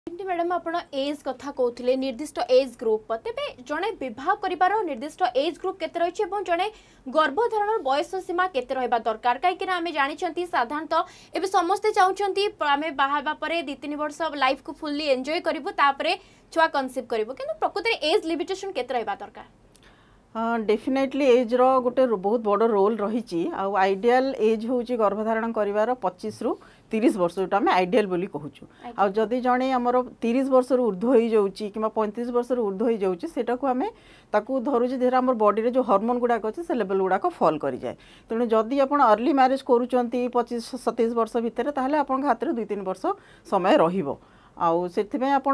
Madam आप as कथा कहते निर्दिष्ट एज ग्रुप तेरे जड़े बह कर निर्दिष्ट एज ग्रुप केते रही जड़े गर्भधारण बयस सीमा केते रहा दरकार कहीं आम जानी साधारणतः एवं समस्ते चाहते आम बाहर 2-3 वर्ष लाइफ को फुल्ली एंजॉय करूँ छुआ कनसीव करूँ कि प्रकृति एज लिमिटेशन केते रहा दरकार। हाँ डेफिनेटली एज रो गोटे बहुत बड़ रोल रही आइडियल एज हूँ गर्भधारण कर 25 रु 30 वर्ष जो आम आइडियल बोली कहूँ आदि जड़े आमर 30 वर्ष ऊर्ध्व हो जाऊँगी कि 35 वर्ष ऊर्ध्व हो जाऊँगी सेटा को आम ताकू धरुचे जेहरा आम बॉडी रे जो हार्मोन गुड़ाक अच्छे से लेवल गुड़ाक फॉल कर जाए तेणु जदि आप अर्ली मैरिज करुँच 25-27 वर्ष भितर ताहले आपन हाथ में 2-3 वर्ष समय रहिबो आउ से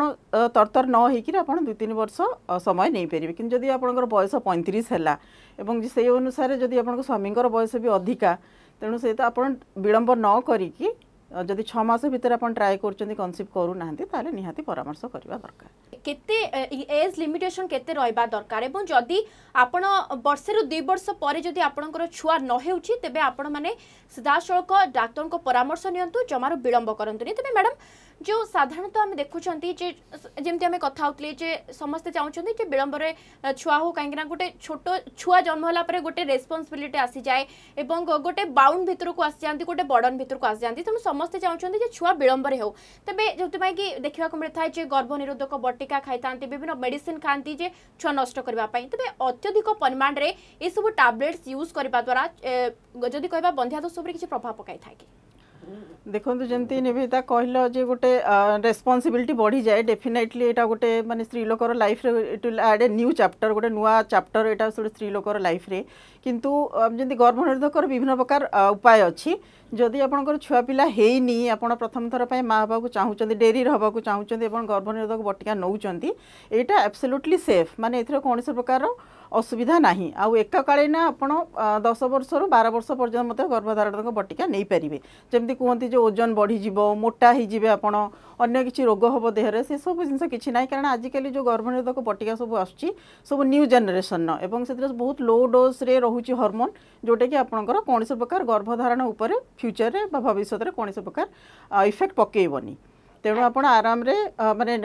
तरतर न होकर आप 2-3 वर्ष समय नहीं पारे कि जदि आपंकर बयस 35 है एवं से अनुसार जदि आप स्वामी बयस भी अधिका तेणु से आप विलंब न करी जदि 6 मास भितर आप ट्राए कर कनसीव करूना ताले निहाती परामर्श करवा दरकार। केते एज लिमिटेशन केते रहबा दरकार एवं जदि आपण वर्ष रु 2 वर्ष पर जदि आपणकर छुआ न हेउची तेबे आपण माने सीधासळक डाक्टर को परामर्श नियंतु जमार विलंब करंतुनी। तेबे मैडम जो साधारणतः आम देखुंती जमी आम कथा होते समस्ते चाहते विलंब छुआ हो कहीं गोटे छोट छुआ जन्म होला गोटे रेस्पॉन्सिबिलिटी आसी जाए एवं गोटे बाउंड भितर को आसी जाती गोटे बर्डन भितर को आसी जाती तेणु समस्ते चाहते छुआ विलंब हो तेज जो कि देखा मिलता है गर्भ निरोधक बटिका खाई था विभिन्न मेडिसिन खाती जे छुआ नष्ट करने तेज अत्यधिक परिमाण में ये सब टैबलेट्स यूज करने द्वारा जदि कह बंध्यादोष किसी प्रभाव पकाई था कि देखो जमती निवेदिता कहल जे गोटे रेस्पॉन्सिबिलिटी बढ़ी जाए डेफिनेटली एटा गोटे माने स्त्री लोकर लाइफ रे it will add a new chapter गोटे नुआ चैप्टर एटा स्त्री लोकर लाइफ रे किंतु जंती गर्भनिरोधक विभिन्न प्रकार उपाय अच्छी जदि आपंकर छुआ पिला हेनी आपण प्रथम थर पे माँ हवा चाहूँच डेरी हवा चाहूँच गर्भनिरोधक बटिका नौकरी एटा एब्सोल्युटली सेफ माने एथरे कौन प्रकार असुविधा नहीं आउ एकाकालीन आपण 10 वर्ष रु 12 वर्ष पर्यंत मत गर्भधारण बटिका नहीं पारे जमी कहते जो ओजन बढ़ीज मोटा हो आपण अन्य किसी रोग हम देहरे से सब जिन किसी ना कारण आजिकल जो गर्भनिरोधक बटिका सब आसुची सब न्यू जेनेरेशन एवं से बहुत लो डोज रे रोचे हार्मोन जोटा कि आपंकर कौन प्रकार गर्भधारण उपर फ्यूचर रे भविष्य में कौन प्रकार इफेक्ट पकेबनी तेणु आप आराम रे माने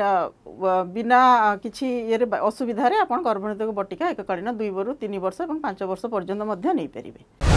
बिना किसी ये असुविधा आप गर्भनिरोधक बटिका एककालीन 2 ରୁ 3 वर्ष और 5 वर्ष पर्यंत नहीं पारे।